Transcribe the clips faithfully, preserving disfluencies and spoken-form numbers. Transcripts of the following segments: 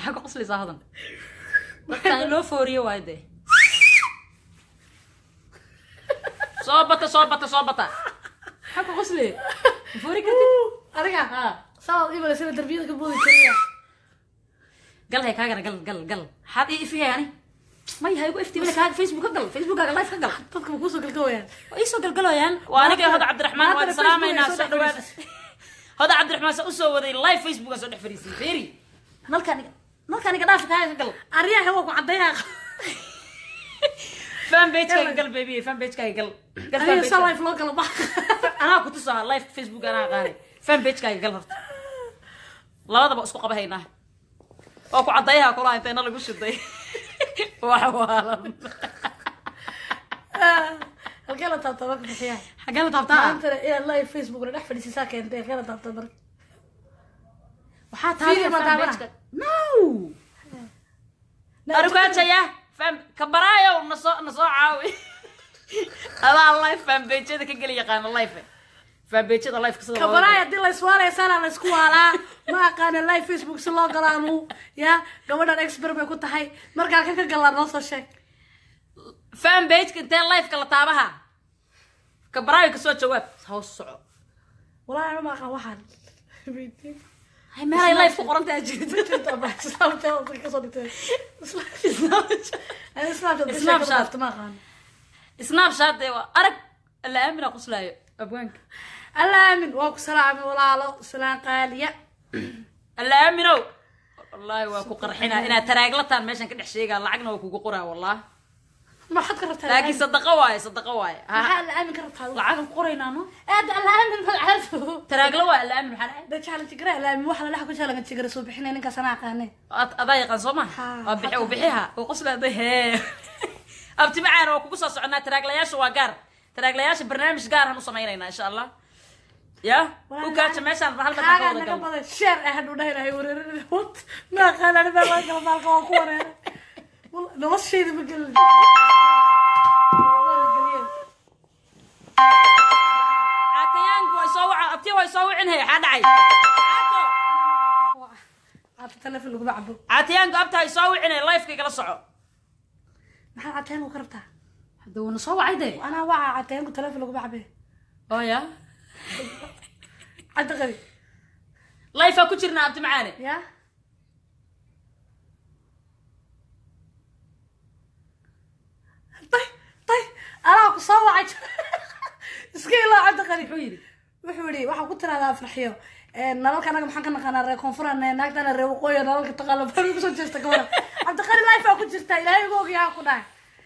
حق قصلي صاحدا كان لو فوري وايده صوبته صوبته صوبته حق قصلي فوري كنت ارجع ها صار يبغى يصير تربيه كبودي كريا قال هيك هاجر قال قال قال حد ايه فيها يعني ما هي هيقول افتي لك هاك فيسبوك قال فيسبوك قال لايف قال dadka ku soo galgooyaan اي سو قلقلويان وانا هذا عبد الرحمن وهذا سلامينا سو دواد هذا عبد الرحمن سو سو ودي لايف فيسبوك سو دحفريسي فيري نلكان نلكان قداف كاي قال ariyaha waa ku cadeeyaa فان بيج كاي قال بيبي فان بيج كاي قال قال ariya soo live loo kala bax انا كنت سو لايف فيسبوك انا قاري فان بيج كاي قال هرت labadaba isku qabahaynaa oo ku cadeeyaa kula intayna lagu shiday waxa waalan halkala taabta marka bixiyaa xagala taabta maanta ee live facebook la dhex fadhiisaa keentay halkala taabta marka waxa taabta no arkaataya fam kabaraayo naso naso caawi ala live fam beejada ka gali yaqaan live fam beejada live ka soo kabaraayo dil la iswaaleysan la isku waalaa ma aqaan live facebook si loo galaanu ya gabadhan expert bay ku tahay marka halka ka galaan noo soo sheeg فان بيج كنت لايف كلا تابها كبراي كسو جواب هاو سوق والله انا ما اخوان بيتي هاي ما هي لايف قرنت اجيت طبعا سلامته كسو ديت انا سناب سناب شات ما خان سناب شات ديوا ارك الا امن قسلايو ابوانك الا امن واكو سلامي ولاalo سلام قاليه الا امنو والله واكو قرحينا انا تراغلتان ميشان كدخ شيغا لعقنا واكو قرا والله ما حد كررتها لكن صدقوا واي صدقوا واي ها الامن كررتها لعقن قرينا نو اد الامن بالعفو تراغلا waa الامن waxaan da challenge garay الامن waxa la ku challenge garay soo bixinay ninka sanaa qaanay aday qan soo ma waa bixi u bixiha oo qoslaaday he abti macaan oo kugu soo soconaa taraaglayaasha waa gaar taraaglayaasha barnaamij gaar ah u sameeynayna insha Allah ya u kaaca meeshan hal bad ka wada gal share ahad u dhahay wareerin wat ma qaalan ba la kala balka ku wareer والله الشيء ذا بقول عتيان كوي صوع أبتي وي صوعين هي حد عي عطى تلف اللي بعده عتيان قبتها يصوعين اللايف كي قال صعو ما عتيان وكربتها هذا نصوع عيدي أنا وعى عتيان وتلف اللي بعده أوه يا عد غريب لايف كتيرنا أبتي معانا يا طيب طيب أنا صوعت اسكي الله عد غريب حويري وحوري waxa ku tiraada farxiyo ee nalalka anaga maxaan ka naqaanaa reer koonfurana naagtana reer waqooyi nalalka taqaalo bari ku soo jeesta gabadha cabdiqari life ku jirta ilaahay ugu ogyahay ku dhaay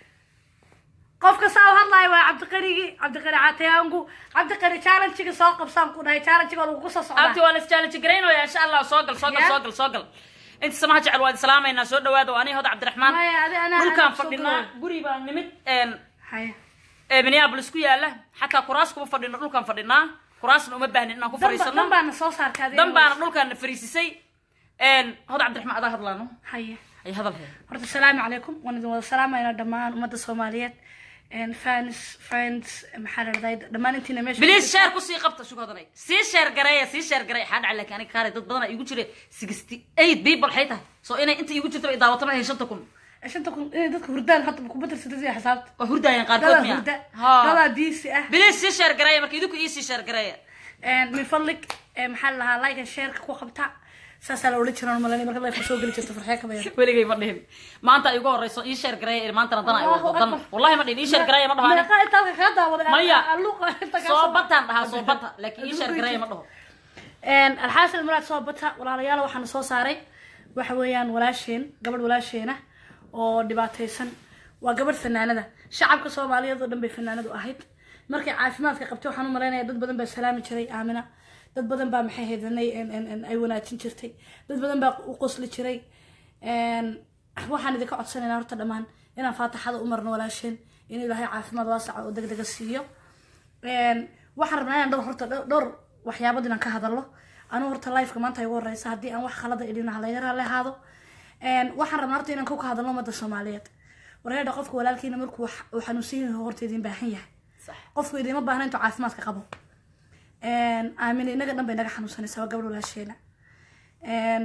qofka soo hadlay waa cabdiqarigi cabdiqari caatayaangu cabdiqari challenge ga soo qabsan ku dhaay challenge ga lagu soo socdaa abti wala challenge gareyno ya insha Allah soo gal soo gal soo gal soo gal انت سماها جعل واد سلامينا سو دواado ani hada cabdiraxmaan dhulkaan fadhinaa guri baan nimid een hay ee Minneapolis ku yaala xataa kuraas kuma fadhino dhulkaan fadhinaa kuraasna uma baahnin inaan ku fariisano dan baan soo saarkaadeen dan baan dhulkaan fariisisay een hada cabdiraxmaan ada hadlaano hay hay hadal hay horta assalaamu calaykum waan idin wada salaamayna dhammaan ummadda Soomaaliyeed and fans friends maxaaradayd dhammaan intiina meesha please share ku sii qabta shukadanay sii share gareeya sii share gareey xad calak ani kaare dad badan igu jire sixty-eight people xayta soo inay inta igu jirto idaawato ma haysan takum shanta kun ee dadka hurdaan hadda ku badarsadii xisaabta waa hurdayaan qaar kood miya ha dala biisi ah please sii share gareeya markii idinku ii sii share gareeya and min fadlik maxaa lahaa like and share ku qabta saasa la wada jiraan malay marka la soo gali jirto farxay ka bayaan weligay ma dhihin maanta igu horeyso ii share gareeya maanta dan ay wado dan wallahi ma dhihin ii share gareeya ma dhahaan ma qaad talka ka daawaday maya luuqa inta ka soo bataan dhaha soo bata laakiin ii share gareeya ma dhaho and alxasil maraad soo bata walaalayaal waxaan soo saaray waxa weeyaan walaasheen gabadh walaasheena oo dhibaataysan waa gabadh fanaanada shacabka Soomaaliyeed oo dhan bay fanaanadu ahayd markay caafimaadka qabtay waxaan u maleynayaa dad badan baa salaami jiray aamina dad badan baa maxay heedanay in ay wanaajin jirtay dad badan baa u qosli jiray een waxaan idinka codsanaynaa horta dhamaan inaan faataxada u marno walaasheen in Ilaahay caafimaad waasac oo degdeg ah siiyo een waxaan rabnaa inaan dhowr horta dhowr waxyaabo inaan ka hadalno anu horta live-ka maanta ay ugu horeysa haddii aan wax khalad ah idin laga raalehaado een waxaan rabnaa horta inaan ka hadalno ummadda Soomaaliyeed wareeda qofka walaalkiina markuu uu xanuunsan yahay horta idin baahan yahay صح qofku idin ma baahna intuu caafimaadka qabo een aamin inaga dhan bay naga xanuunsanaysaa gabadh walaasheena een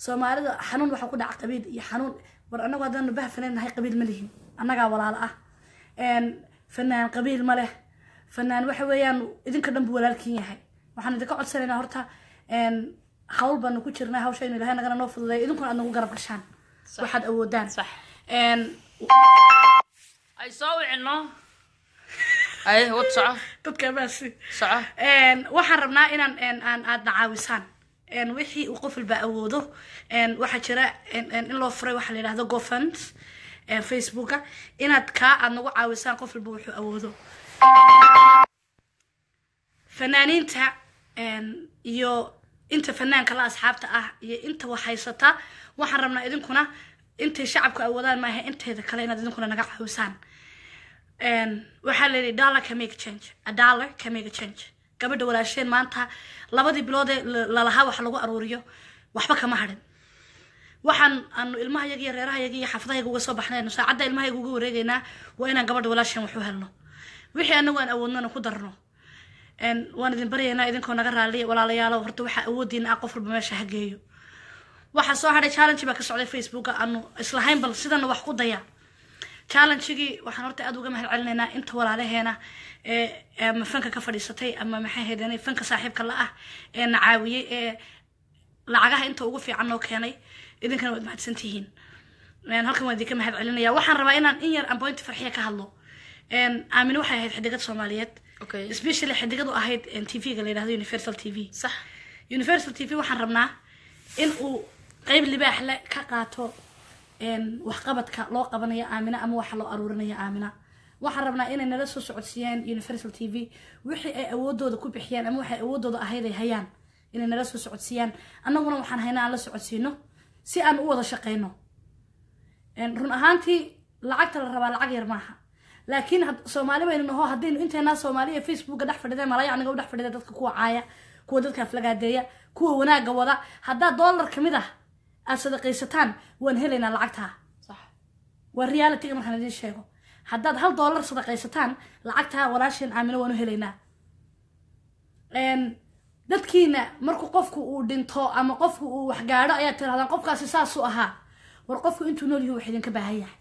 soomaalida xanuun waxa ku dhaca qabiil iyo xanuun war anagu hadaan bah fanaan qabiil ma lihin anaga walaal ah een fanaan qabiil ma leh fanaan waxa weeyaan idinka dhanba walaalkiin yahay waxaan idinka codsanaynaa horta een hawl baan ku jirnaa hawsha in ilaahay naga noo fududeeyo idinkuna aad nagu garab gashaan waxaad awoodaan صح een ay soo wicino ay wad soco dadka baasi soco een waxaan rabnaa inaan een aan aad nacaawisaan een wixii uu qof walba awoodo een waxa jira een in loo furay waxa la yiraahdo GoFund een Facebooka inaad ka aad nagu caawisaan qof walba wuxuu awoodo fanaaniinta een iyo inta fanaanka la asxaabta ah iyo inta waxaysata waxaan rabnaa idinkuna inta shacabka awoodaan ma aha inteeda kale inaad idinkuna naga caawisaan een waxa la yiraahdaa dollar can make a change a dollar can make a change gabadha walaasheen maanta labadii bilood ee la lahaa wax lagu aruuriyo waxba kama hadhin waxaan aanu ilmahayaga iyo reerahayaga iyo xafadahayaga uga soo baxnayno saacadda ilmahayaga uga wareegaynaa waa inaan gabadha walaasheen wax u helno wixii anagu aan awoodnana ku darno een waan idin baryaynaa idinkoo naga raaliya walaalayaal horta waxa awoodiina ah qof walba meesha ha geeyo waxa soo hadhay challenge ba ka socday Facebook aanu islahayn bal sidana wax ku daya challenge-gi waxaan horta aad uga mahad celinaynaa inta walaalaheena ee ama fanka ka fadhiisatay ama maxay heedanay fanka saaxiibka la ah ee nacaawiyay ee lacagaha inta ugu fiican noo keenay idinkana waad mahadsantihiin een halkan waan idinka mahad celinayaa waxaan rabaa inaan in yar aan point farxiya ka hadlo een aamin waxay ahayd xidigad Soomaaliyeed okay especially xidigadu ahayd in T V-ga la yiraahdo Universal T V صح Universal T V waxaan rabnaa in uu qayb libaax leh ka qaato een wax qabadka loo qabanayo aamina ama waxa loo aruurinayo aamina waxaan rabnaa inay nala soo socodsiiyaan Universal T V wixii ay awoodooda ku bixiyaan ama waxay awoodooda ahayd ay hayaan inay nala soo socodsiiyaan annaguna waxaan haynaa aan la socodsiino si aan u wada shaqeyno een run ahaantii lacagta la rabaa lacag yar maaha laakiin Soomaali baynu naho hadii inteena Soomaaliya Facebook dhex fadhida malaya aniga u dhex fadhida dadka kuwa caaya kuwa dadka aflagaadeeya kuwa wanaaga wada hadaa dollar kamid ah aad sadaqaysataan waan helaynaa lacagta صح waa reality markaan idin sheego haddaad hal dollar sadaqaysataan lacagta walaasheen aamino waanu helaynaa een dadkiina markuu qofku uu dhinto ama qofku uu wax gaadho ayaa tirahdaan qofkaasi saas u ahaa war qofku intuu nool yahay wax idinka baahan yahay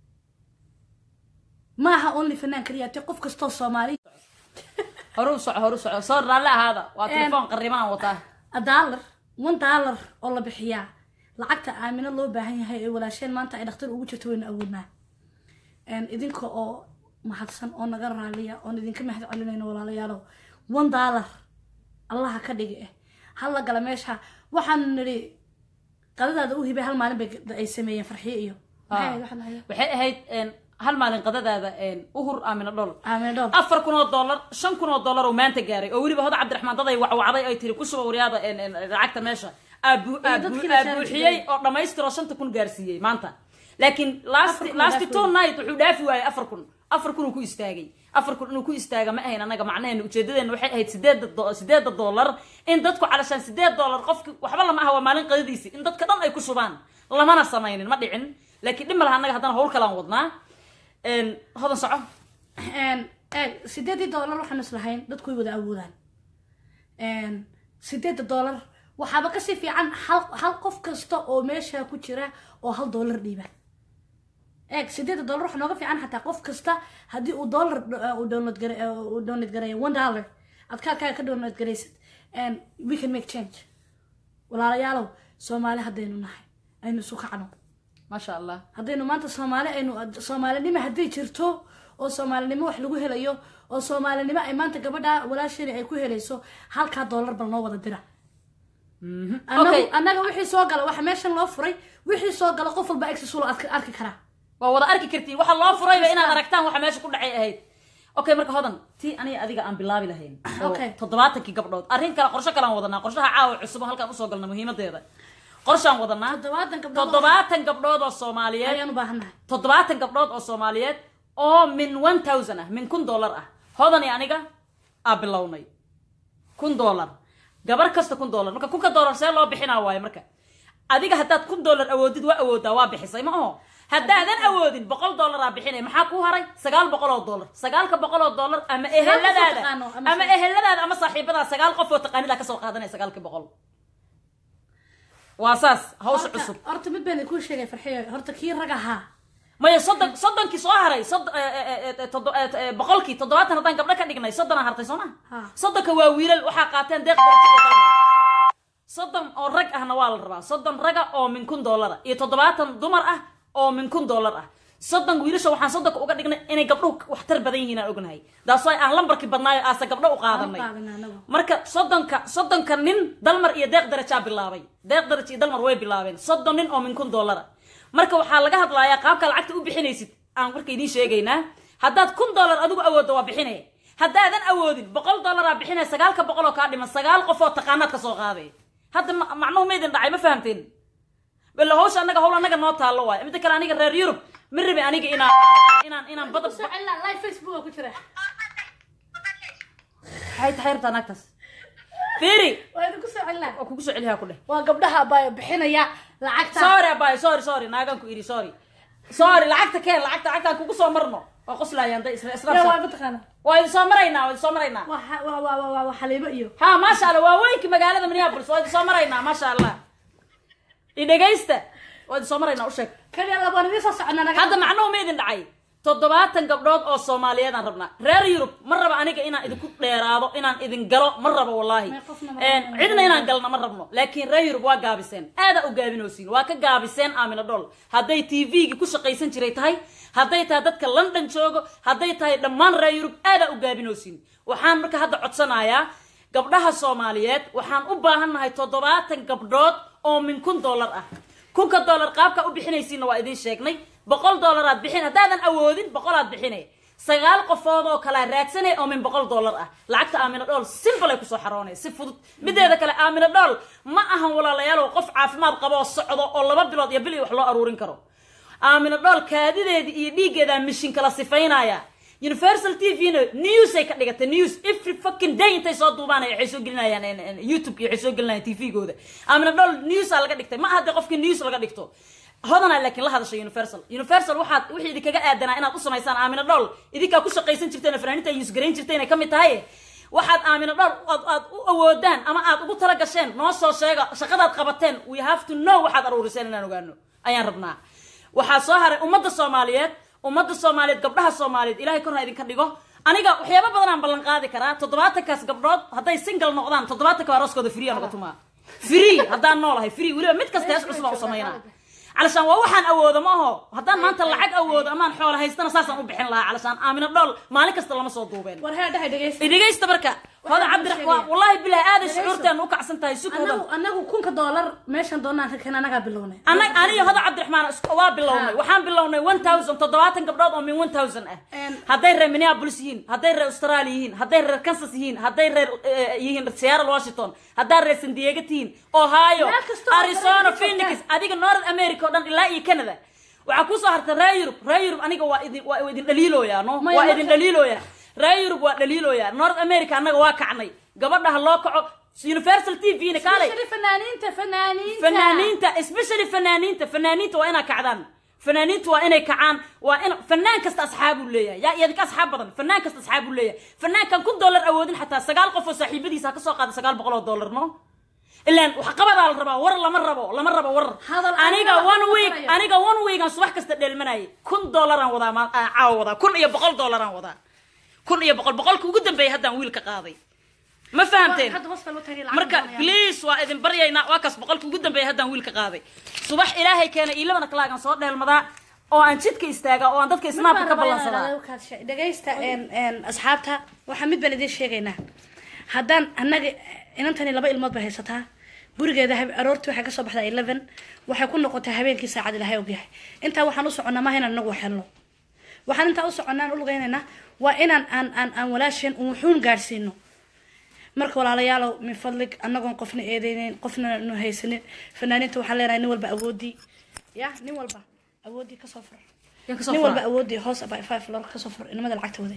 maaha only fanaan kaliya tii qof kastoo Soomaali horu soco horu soco soo raala hada waa telefoon qarimaan wata a dollar one dollar oo la bixiyaa lacagta aamino loo baahan yahay ee walaasheen maanta ay dhakhtar ugu jirto wayna awoodnaa een idinka oo mahadsan oo naga raaliya oo idinka mahad celinayno walaalayaalo one dollar Allah ka dhigay hal la gala meesha waxaan niri qadadaada u hibay hal maalin bay ay sameeyeen farxiyo iyo waxay ahayd een hal maalin qadadaada een uhur aamino dhol aamino dhol afar kun oo dollar shan kun oo dollar oo maanta gaaray oo waliba hada Cabdiraxmaan daday wacwacday ay tiri ku soo wariyaada een lacagta meesha abu abu abuxiyay oo dhameystiro shanta kun gaarsiiyay maanta laakiin last last two night wuxuu dhaafi waayay afar kun afar kun ku istaagay afar kun inuu ku istaaga ma ahayn anaga macnaheedu ujeedadeena waxay ahayd sideed dollar in dadku calashan sideed dollar qofki waxba lama aha waa maalin qadadiisi in dadka dhan ay ku shubaan lamana sameeynin ma dhicin laakiin dhimma laha anaga hadana howl kala wadnaa een hodan soco een ee sideed dollar waxaan islahayn dadku way wada awoodaan een sideed dollar waxaaba ka si fiican hal hal qof kasta oo meesha ku jira oo hal dollar dhiiba eeg sideed dollar waxa nooga fiican xataa qof kasta hadii uu dollar uu download garay uu download garay one dollar adka ka ka download garaysid and we can make change walaalayaal Soomaali hadaynu nahay aynu soo kacno ma sha Allah hadaynu maanta Soomaali aynu Soomaalinimo haday jirto oo Soomaalinimo wax lagu helayo oo Soomaalinimo ay maanta gabadha walaasheen ay ku helayso halka dollar bal noo wada dira anaga anaga wixii soo gala waxa meeshan loo furay wixii soo gala qof walba access loo arki kara waa wada arki kartiin waxa loo furay inaad aragtaan waxa meesha ku dhacay ahayd okay marka hodan tii aniga adiga aan bilaabi lahayn okay toddobaatan gabdhood arrin kale qorshe kale aan wadanaa qorshaha caawa cusub halkaan u soo galna muhiimadeeda qorshaan wadanaa toddobaatan gabdhood oo Soomaaliyeed ayaan u baahanahay toddobaatan gabdhood oo Soomaaliyeed oo min one thousand ah min kun dollar ah hodan iyo aniga aa bilownay kun dollar gabar kasta kun dollar marka kun dollar see loo bixinaa waaye marka adiga hadaad kun dollar awoodid waa awoodaa waa bixisay ma oo haddaadan awoodin boqol dollar aa bixinay maxaa ku haray sagaal boqol oo dollar sagaalka boqol oo dollar ama eheladaada ama eheladaada ama saaxiibada sagaal qof oo taqaanida ka soo qaadanay sagaalka boqol واساس هوش عصب horta mid baan ku sheegay farxiyo horta kii raga ha ما يصدق صدق كي صهري صد بقولكي تضواتنا هذان قبل كان دقناي صدنا هرتي سوما صدق واويل waxa qaateen deeq darajada صدم oo rag ahna waa la rabaa صدم raga oo min kun dollar iyo toddobaatan dumar ah oo min kun dollar ah صدم wiilasha waxaan صدق uga dhignay inay gabdhuhu wax tar badan yihiin aan ognahay daas way aan lambarkii badnaayo aasa gabdho u qaadanay marka صدمka صدمka nin dalmar iyo deeq daraja bilaabay deeq daraja iyo dalmar way bilaabeen صدم nin oo min kun dollar marka waxa laga hadlayaa qaabka lacagta u bixinaysid aan marka idin sheegaynaa haddaad kun dollar adigu awoodo waa bixinay haddaadan awoodin boqol dollar aa bixinay sagaalka boqol oo ka dhiman sagaal qof oo taqaanaad ka soo qaaday hadda macnuhu meedin dhacay ma fahamteen bal hawsha anaga hawl anaga noo taalo waay mid kale aniga reer Yurub ma rabi aniga inaan inaan inaan badab live Facebook ku jira hay taxirta nagtas فيري وين كسو علنا وكو كسو عليها كله waa gabdhaha bay bixinaya lacagta sorry bay sorry sorry naagan ku iri sorry sorry lacagta keen lacagta lacagta ku soo marno waa qoslayaan day isla isla waa bataqana waa soo marayna waa soo marayna waa waa waa waa xaliimo iyo ha ma sha Allah waa weynki magaalada Minneapolis waa soo marayna ma sha Allah idagaysta waa soo marayna u sheeg kaliya laba nin soo socnaa hadda macnuhu meedin dhacay toddobaatan gabdhood oo Soomaaliyeed aan rabnaa reer Yurub ma raba aniga inaan idinku dheeraado inaan idin galo ma raba wallahi een cidna inaan galna ma rabno laakiin reer Yurub waa gaabiseen aad u gaabinoosin waa ka gaabiseen Aamina Dhol haday T V-gi ku shaqaysan jiray tahay haday tahay dadka London joogo haday tahay dhammaan reer Yurub aad u gaabinoosin waxaan marka hadda codsanayaa gabdhaha Soomaaliyeed waxaan u baahanahay toddobaatan gabdhood oo min kun dollar ah kunka dollar qaabka u bixinaysiina waa idin sheegnay boqol dollar aad bixin hadaadan awoodin boqol aad bixinay sagaal qofood oo kala raadsanay oo min boqol dollar ah lacagta Aamina Dhol simple ay ku soo xaroonay si fudud mideeda kale Aamina Dhol ma ahan walaalayaal oo qof caafimaad qabo oo socdo oo laba bilood iyo bil wax loo aruurin karo Aamina Dhol kaadideeda iyo dhiigeeda mishin kala sifaynaya Universal T V news ay ka dhigata news every fucking day intay soo duubanay waxay soo gelinayaan YouTube iyo waxay soo gelinayaan T V-gooda Aamina Dhol news laga dhigtay ma aha qofkii news laga dhigto هذا لكن لا هذا شيء يونيفرسال يونيفرسال واحد وحي دي كجا ادنا انا قصه ميسان آمنة دول idinka ku shaqaysan jirteen fanaaniinta yusgareyn jirteen kamid tahay waxaad Aamina Dhol aad u awoodaan ama aad ugu tala gasheen noo soo sheega shaqadaad qabateen we have to know waxaad aruuriseen inaan ogaano ayaan rabnaa waxa soo haray ummadda Soomaaliyeed ummadda Soomaaliyeed gabdhaha Soomaaliyeed ilaahay korna idinka dhigo aniga waxyaabo badan aan ballan qaadi karaa toddobaatan kaas gabdhood haday single noqdaan toddobaatan ka arooskooda free aan uga tumaa free hadaan noolahay free waliba mid kasta hees cusub oo sameeyna علشان ووحن أود ما هو هذا ما أنت لعق أود أمان حول هيستنا أساسا وبحن لها علشان آمنة دول مالك استلا ما صوتوا بين ورها ده دقيس دقيس تبركة هذا عبد الرحمن والله بالله هذا شعورته أنه كعسنت هاي سكوت أنا أنا كون كدولار ماشان دونا كنا أنا قبلوني أنا أنا هذا عبد الرحمن سكواب باللوني وحن باللوني one thousand تضوات قبضات من one thousand هذير منيا بوليسيين هذير أستراليين هذير كنساسيين هذير يهين سيارة واشنطن هذير سندياغتين أوهايو أريزونا فينيكس أديك نورث أمريكا دان إلا إيه كندا وعكو soo harta Europe Europe aniga waa idin waa idin dhaliilooya no waa idin dhaliilooya Europe waa dhaliilooya North America anaga waa kacnay gabadha loo kaco Universal T V na kaalay fanaaniinta fanaaniinta fanaaniinta especially fanaaniinta fanaaniinta waa ina kacdaan fanaaniinta waa inay kacaan waa in fanaan kasta asxaabu leeyahay yaa yadka asxaab badan fanaan kasta asxaabu leeyahay fanaan kan kun dollar awoodin xataa sagaal qof oo saaxiibadiisa ka soo qaada sagaal boqol oo dollar no إلا وحقبض على الربا ور لما الربا لما الربا ور أنيقا one week أنيقا one week أنا صباح كست المناي كن دولار وضع ما عوضة كن إيه بقول دولار وضع كن إيه بقول بقول كو قدام بي هذا ويل كقاضي ما فهمتين مركا بليس وإذن بريا ينا واكس بقول كو قدام بي هذا ويل كقاضي صباح إلهي كان إلا من كلاجن صوت ده المضاع أو أن شدك يستاجا أو أن ضدك اسمها بقبل الصلاة دقيست إن إن أصحابها وحمد بلدي الشيء جينا هذا أنا إن أنتني لبى الماضي بهيستها gurigeeda aroortii waxa ka soo baxday eleven waxa ku noqotay habeenkii saacad ilaahay og yahay inta waxaan u soconaa ma hayna anagu waxalno waxaan inta u soconaa u lugeynayna waa inaan aan aan aan walaasheen u wuxuun gaarsiino marka walaalayaal min fadlig anagoon qofna eedeyneen qofna nu haysanin fanaaniinta waxa leeyahay nin walba awoodi ya nin walba awoodi ka soo fur nin walba awoodi hoos abay five lor ka soo fur inamada lacagtooda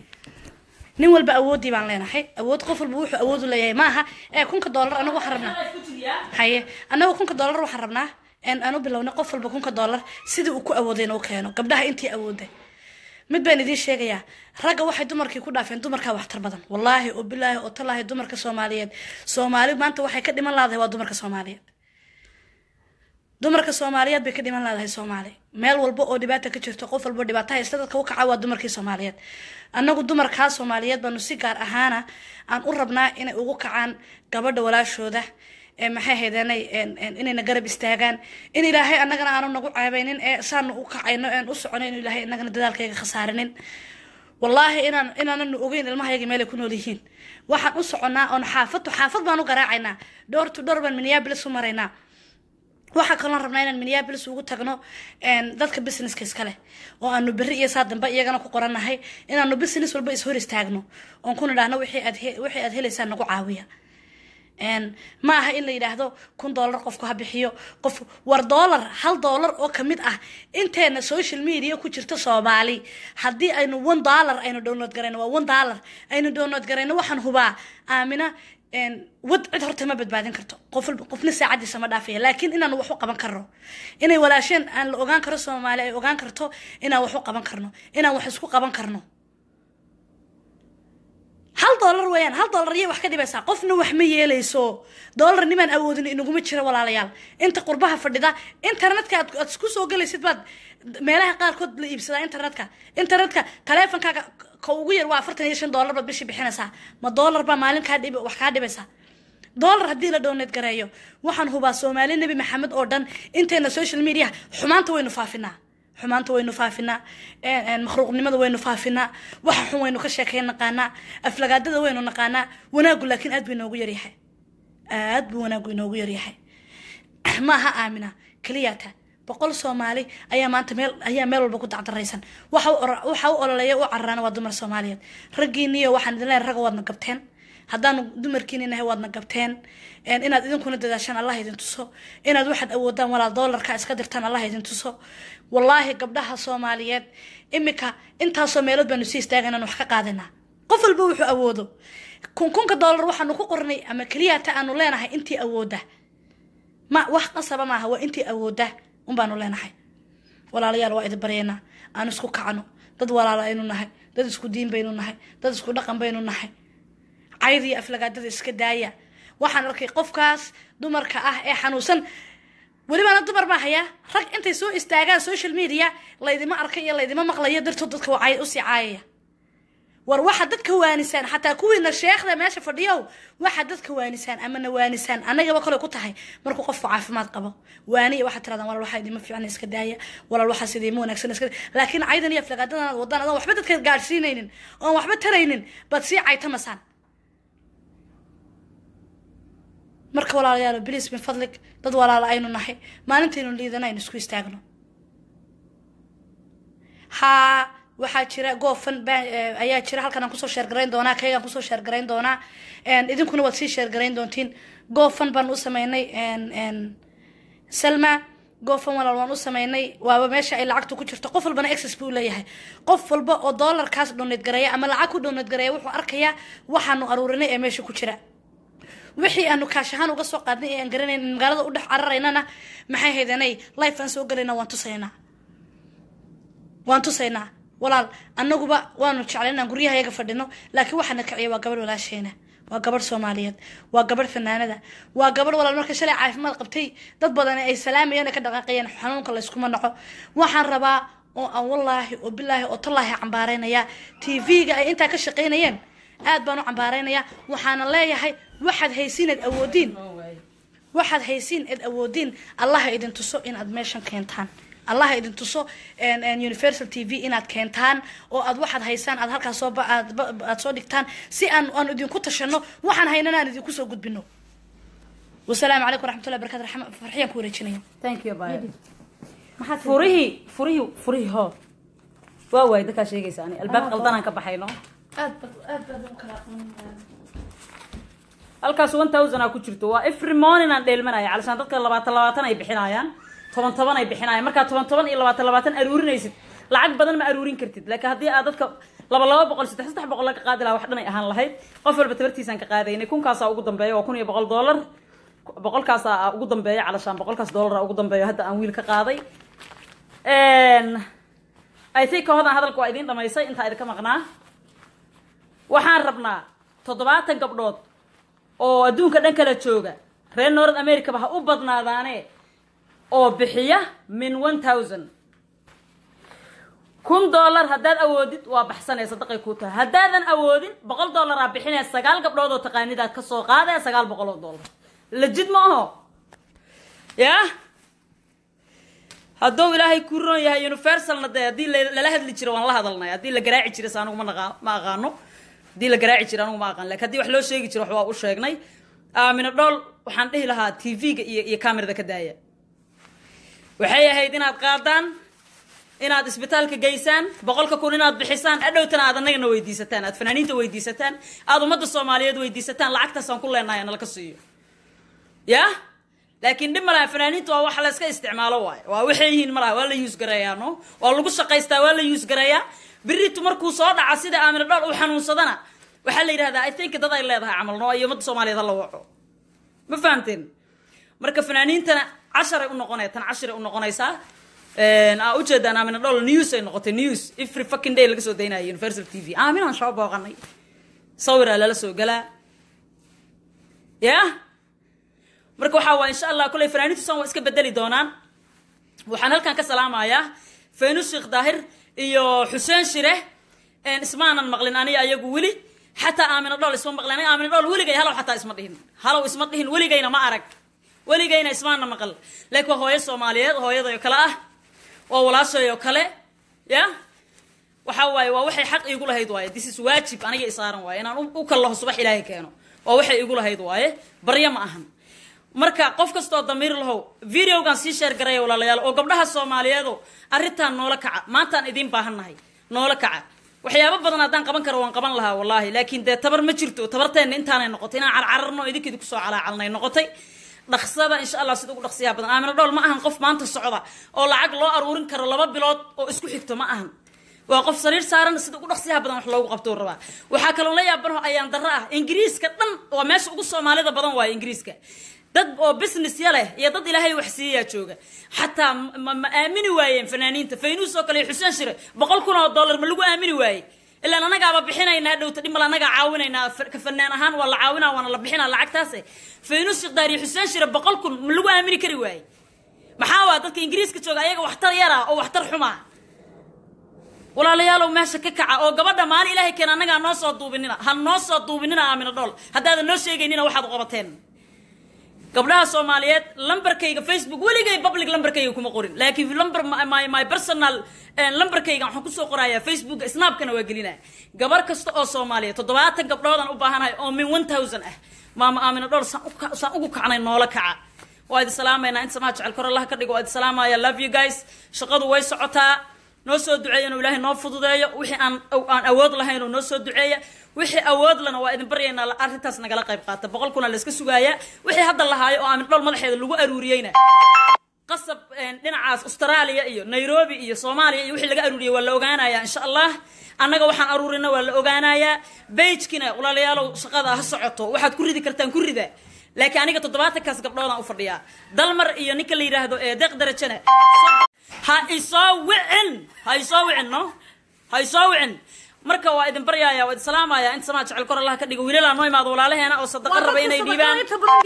nin walba awoodi baan leenahay awood qof walba wuxuu awood u leeyahay maaha ee kunka dollar anagu waxaan rabnaa haye anagu kunka dollar waxaan rabnaa in aanu bilowno qof walba kunka dollar sidii uu ku awoodeen oo keeno gabdhaha intii awooday mid baan idin sheegayaa ragga waxay dumarkii ku dhaafeen dumarka wax tar badan wallahi oo billahi oo talaahi dumarka Soomaaliyeed Soomaali maanta waxay ka dhiman laadahay waa dumarka Soomaaliyeed dumarka Soomaaliyeed bay ka dhiman laadahay Soomaali meel walba oo dhibaato ka jirto qof walba dhibaato haysta dadka u kaca waa dumarkii Soomaaliyeed annagu dumarka Soomaaliyeed baanu si gaar ahaana aan u rabnaa inay ugu kacaan gabadha walaashooda ee maxay heedanay inayna garab istaagaan in ilaahay annagana aanu nagu caabaynin ee saan u kacayno ee u soconayn ilaahay annagana dadaalkayga khasaarinin wallahi inaan inaan ogeyn ilmahayaga meel ay ku nool yihiin waxaan u soconaa oo xaafad xaafad baan u garaacaynaa door to door baan Minneapolis u maraynaa waxa kale rabnaa inaan Minneapolis ugu tagno een dadka businesska iska leh oo aanu bari iyo saadamba iyagana ku qoranahay inaanu business walba is hor istaagno oo ku nidhaahno wixii aad wixii aad helaysaan nagu caawiya een ma aha in la yiraahdo kun dollar qofku ha bixiyo qof war dollar hal dollar oo kamid ah inteena social media ku jirta Soomaali hadii aynu one dollar aynu download gareyno waa one dollar aynu download gareyno waxaan hubaa aamina een wad cid horta ma badbaadin karto qof qofna saacadiisa ma dhaafiyo laakiin inaan wax u qaban karno inay walaasheen aan la ogaan karo Soomaali ay ogaan karto inaan wax u qaban karno inaan wax isku qaban karno hal dollar weeyaan hal dollar iyo wax ka dhibaysa qofna wax ma yeelayso dollar niman awoodin inaguma jira walaalayaal inta qurbaha fadhida internetka aad isku soo galaysid baad meelaha qaar kood la iibsada internetka internetka taleefankaaga ka ugu yar waa afartan iyo shan dollar baad bishii bixinaysaa ma dollar ba maalin ka dhib wax ka dhibaysa dollar hadii la donate gareeyo waxaan hubaa Soomaali nabi maxamed oo dhan inteena social media xumaanta waynu faafinaa xumaanta waynu faafinaa een makhluuqnimada waynu faafinaa waxa xun waynu ka sheekay naqaanaa aflagaadada waynu naqaanaa wanaagu laakiin aad bay noogu yar yahay aad buu wanaagu noogu yar yahay ma aha aamina kaliyata boqol Soomaali ayaa maanta meel ayaa meel walba ku dacdaraysan waxa waxa u ololaya u carraan waa dumar Soomaaliyeed ragiiniyo waxaan idin leeyahay rag wadna gabteen haddaan dumarkiinina wadna gabteen een inaad idinkuna dadaashaan Allah idin tuso inaad waxaad awoodaan walaal dollarka iska dirtaan Allah idin tuso wallahi gabdhaha Soomaaliyeed imika inta Soomaaliyeed banu si istaaganaan wax ka qaadanaa qof walba wuxuu awoodo kun kunka dollar waxaanu ku qornay ama kaliyata aanu leenahay intii awooda ma wax qasaba ma aha waa intii awooda un baanu leenahay walaalayaal waa idin bareena aan isku kacno dad walaala aynu nahay dad isku diin baynu nahay dad isku dhaqan baynu nahay عيدي أفلقات إسكدايا وحن ركي قفكاس دمر كأه إيه حنوسن ولي ما ندمر ما هي رك أنت سو استعجال سوشيال ميديا الله يدي ما أركي الله يدي ما مقلا يقدر تضدك وعي أسي عاية وروحد دتك وانسان حتى كوين الشيخ ذا ماشي في اليوم واحد دتك وانسان أما نوانسان أنا جا بقول كنت هاي مركو قف عارف ما تقبل واني واحد ترى ولا واحد ما في عن إسكدايا ولا الواحد سيدي مو نكسر إسكد لكن عيدا يفلقات أنا وضنا أنا وحبت كذا قارسينين أو وحبت ترينين بتصير عيت مسان marka walaalayaal please min fadlik dad walaal aynu nahay maalinteenu liidanaynu isku istaagno ha waxa jira goofan ayaa jira halkan aan ku soo share gareyn doonaa kayga ku soo share gareyn doonaa een idinkuna wad sii share gareyn doontiin goofan baan u sameeynay een een Salma goofan walaal waan u sameeynay waaba meesha ay lacagtu ku jirto qof walbana access buu leeyahay qof walba oo dollar kaas donate gareeya ama lacag ku donate gareeya wuxuu arkayaa waxaanu aruurinay ee meesha ku jira wixii aanu kaashahan uga soo qaadnay ee aan garanay magaalada u dhex cararaynana maxay haydanay life aan soo galayna waan tusaynaa waan tusaynaa walaal annaguba waanu jeclaynaa guryahayaga fadhino laakiin waxaana kiciya waa gabadh walaasheena waa gabadh Soomaaliyeed waa gabadh fanaanada waa gabadh walaal marka shalay caafimaad qabtay dad badan ay salaamayeen ka dhaqaaqayeen xanuunka la isku ma naco waxaan rabaa oo aan wallahi oo billahi oo tallahi cambaaraynaya T V-ga ay inta ka shaqeynayeen aad baan u cambaaraynaya waxaana leeyahay waxaad haysiin ad awoodin waxaad haysiin ad awoodin Allah idin tuso in aad meeshan keentaan Allah idin tuso en en Universal T V in aad keentaan oo aad waxaad haysaan aad halkaas soo aad aad soo dhigtaan si aan aan idin ku tashano waxaan haynana aan idin ku soo gudbino wassalaamu alaykum waraxmatullaahi wabarakaatuh raxma farxiyan ku wareejinayo thank you bye maxaa furihi furihi furihi ho waa way dadka sheegaysaani albaab qaldan aan ka baxayno aad aad aad u kala aqoon halkaas one thousand aa ku jirto waa every morning aan dheelmanaya calashaan dadka labaatan labaatan ay bixinayaan toban toban ay bixinayaan marka toban toban iyo labaatan labaatan aruurinaysid lacag badan ma aruurin kartid laakiin hadii aad dadka laba laba boqol saddex saddex boqol laga qaadi lahaa wax dhan ay ahaan lahayd qof walba tabartiisan ka qaadaynay kunkaas aa ugu dambeeyo waa kun iyo boqol dollar boqolkaas aa ugu dambeeyo calashaan boqolkaas dollar aa ugu dambeeyo hadda aan wiil ka qaaday een I think hoodan hadalku waa idin dhamaysay inta idin ka maqnaa waxaan rabnaa toddobaatan gabdhood oo adduunka dhan kala jooga reer North America ba ha u badnaadaane oo bixiya min one thousand kun dollar haddaad awoodid waa baxsanaysa sadaqay ku tahay haddaadan awoodin boqol dollar aa bixinaya sagaal gabdhood oo taqaanidaad ka soo qaadaya sagaal boqol oo dollar lajid ma aho yaa hadduu ilaahay ku roon yahay universalna dee haddii lala hadli jiro waan la hadalnay haddii la garaaci jiro sa anugu ma naqa ma aqaano haddii la garaaci jiro anugu ma aqaan lakin haddii wax loo sheegi jiro wax waa u sheegnay aamina dhool waxaan dhihi lahaa t v-ga iyo iyo camerada ka daaya waxay ahayd inaad qaadaan inaad isbitaalka geysaan boqolka kun inaad bixisaan adhowtana aad annagana weydiisataan aad fanaaniinta weydiisataan aad ummadda soomaaliyeed weydiisataan lacagtaasaan ku leenahay nala ka siiyo yaa laakiin dhib malaha fanaaniinta waa wax la iska isticmaalo waayo waa waxay yihiin malaha waa la yuus gareeyaa no waa lagu shaqaystaa waa la yuus gareeyaa biritu markuu soo dhaca sida aamina dhool uu xanuunsadana waxaa la yidhahdaa i think dad ay leedahay camal no iyo ummadda soomaaliyeed hala waco ma fahamteen marka fanaaniintana casharay u noqonaya tan casharay u noqonaysaa aa ujeedaan aamina dhool news ay noqotay news every fucking day laga soo daynayo universal t v aaminaan soo booqanay sawiraa lala soo galaa yaa marka waxaa waa insha allah kuley fanaaniintu san waa iska bedeli doonaan waxaan halkan ka salaamayaa faynus sheekh daahir iyo xuseen shire ismaanan maqlin aniga ayagu weli xataa aamina dhool isma maqlin aniga aamina dhool weligay halow xataa isma dhihin halow isma dhihin weligayna ma arag weligayna ismaana maqal laakiin waa hooyo soomaaliyeed hooyadayo kale ah waa walaashayo kale ya waxaa waaye waa waxay xaq iigu lahayd waaye this is waajib aniga isaaran waaye inaan u kallaho subax ilaahay keeno waa waxay iigu lahayd waaye barya ma ahan marka qof kastoo damiir lahow videogan sii sheer garaya walaalayaal oo gabdhaha soomaaliyeedo arrintaan noola kaca maantaan idiin baahannahay noola kaca waxyaabo badan haddaan qaban karo waan qaban lahaa wallaahi laakiin dee tabar ma jirto tabarteenna intaanay noqotay inaan carcararno idinkeedi kusoo calaacalnay noqotay dhaqsada insha allah sida ugu dhaqsiyaha badan aamina dhool ma ahan qof maanta socda oo lacag loo aruurin karo laba bilood oo isku xigto ma ahan waa qof sariir saaran sida ugu dhaqsiyaha badan wax loogu qabto rabaa waxaa kaloo la yaabanaho ayaan darro ah ingiriiska dhan waa meesha ugu soomaalida badan waaye ingiriiska dad oo business ya leh iyo dad ilaahay wax siiyaa jooga xataa ma aamini waayeen fanaaniinta faynuus oo kale xuseen shire boqol kun oo dollar ma lagu aamini waaye ilaa anagaaba bixinaynaa dhowta dhimal anagaa caawinaynaa ka fanaan ahaan waa la caawinaa waana la bixinaa lacagtaase faynuus sheekh daahir iyo xuseen shire boqol kun ma lagu aamini kari waaye maxaa waa dadka ingiriiska jooga ayaga waxtar yara oo waxtar xumaa walaalayaalow meesha ka kaca oo gabadha maalin ilaahay keena annagaa noo soo duubinina ha noo soo duubinina aamina dhool haddaadan noo sheegaynina waxaad u qabateen gabdhaha soomaaliyeed lambarkayga facebook weligay public lambarkayga kuma qorin laakiin lambar my my personal lambarkayga waxaan kusoo qorayaa facebook snapkana waa gelinaa gabar kasta oo soomaaliyeed toddobaatan gabdhoodaan u baahanahay oo min one thousand ah maama aamina dhool saan ugu kacnay noola kaca waa idi salaamaynaa inta samaha jecel kor allah ka dhigo waa idi salaamaya love you guys shaqadu way socotaa noo soo duceeya inuu ilaahay noo fududeeyo wixii aan aan awood lahayn oo noo soo duceeya wixii awood lana waa idin baryaynaa arrintaas nagala qayb qaata boqol kuna la iska sugaaya wixii hadda lahaayo oo aamin dhool madaxeeda lagu aruuriyeyna qasab dhinacaas Australia iyo Nairobi iyo Soomaaliya iyo wixii laga aruuriyay waa la ogaanayaa insha Allah annaga waxaan aruurina waa la ogaanayaa page-kina walaalayaal shaqada ha socoto waxaad ku ridi kartaan ku rida laakiin aniga toddobaatan kaas gabdhoodaan u fadhiyaa dalmar iyo ninka la yiraahdo ee deeq darajana ha isoo wicin ha isoo wicin no ha isoo wicin marka waa idin baryaaya waa idin salaamaya inta sama jecel kor Allah ka dhigo wiilal aan noo imaado walaalaheena oo sadaqa raba inay dhiibaan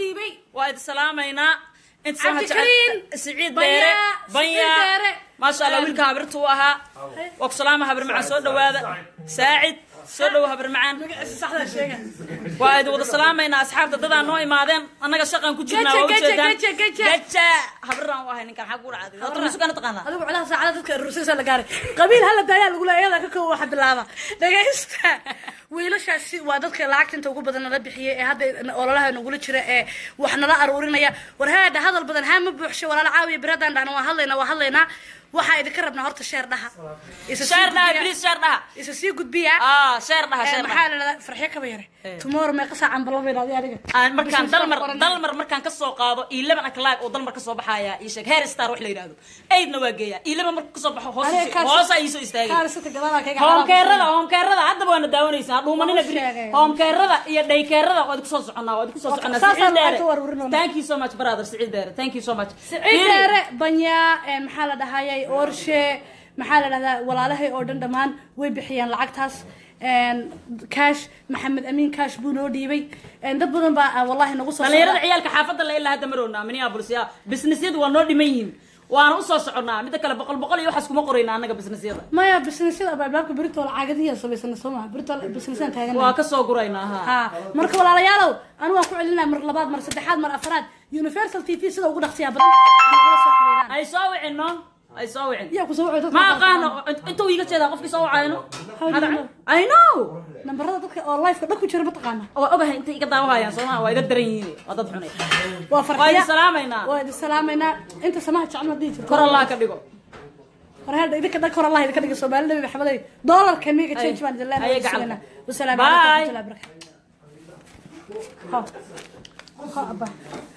waa idin salaamaynaa inta sama jecel Saciid Deere banya ma sha Allah wiilka habartu aha waa ku salaama habar macaan soo dhawaada Saacid soo dhaw habar macaan saxda sheega waa idin wada salaamayna asxaabta dadaan noo imaadeen annaga shaqan ku jirnaa waa u jeedaan gaja habaraan waa ninkan xaq u dhacday dadka musu kana taqaana adigu culaha saacada dadka ruusiisa la gaaray qabiil hal daaya lagu leeyahay ka koob waxa bilaaba dhageysta wiilashaasi waa dadka lacagta inta ugu badan la bixiyay ee hadda ololaha nagu jira ee wax nala aruurinaya war haada hadal badan ha ma buuxsho walaal caawiye biradan dhana waa hadlayna waa hadlayna waxa idin ka rabnaa horta sheer dhaha isa sheer dhaha please sheer dhaha isa sii gudbiya ah sheer dhaha sheer dhaha maxaa la farxiyo ka bayre tomorrow ma qasa aan balabay adiga aan markaan dalmar dalmar markaan ka soo qaado eleven o'clock oo dalmar ka soo baxaya ii sheeg hair star wax la yiraahdo eedna waa geeya eleven marka ka soo baxo hoos hoos ay soo istaagay kaarsata gadaala kaga home care-rada home care-rada hadda waana daawanaysaa dhuumanina biri home care-rada iyo day care-rada oo ku soo soconaa oo ku soo soconaa Saciid Deere thank you so much brother Saciid Deere thank you so much Saciid Deere banya maxaa la dhahaayay orshe maxaa la dhahdaa walaalahay oo dhan dhamaan way bixiyaan lacagtaas كاش محمد امين كاش بونو ديبي dad badan baa wallahi nagu soo dhalinyarada ciyaalka xaafadda la ilaa damarona Minneapolis ya businessyadu waa noo dhimayn waana u soo soconaa mid kale boqol boqol iyo waxaas kuma qorayna anaga businessyada maya businessyada baabka Britol caagadiya sameysana Soomaa Britol businessan taagan waa ka soo guraynaa ha marka walaalayaalow anu waan ku celinaa mar labaad mar saddexaad mar afraad Universal T V sida ugu dhaqsiya badan anaga soo xiriiraan ay soo wicino ay soo wicin yaa ku soo wicin ma qaano intuu iga jeeda qofkii soo wacayno I know nambarada dadka oo live ka dhaqku jira ma taqaana oo ogahay inta iga daawahayaan Soomaa waa iga daran yihiin waa dad xunay waa farxiya waa salaamayna waa salaamayna inta samaha jacno dhigi jirto kor Allah ka dhigo warhada idinka dhag kor Allah idinka dhigo Soomaalida maxameday dollarka miiga change baan jilana wasalaam alaykum wa rahmatullahi wa barakatuh ha ha abba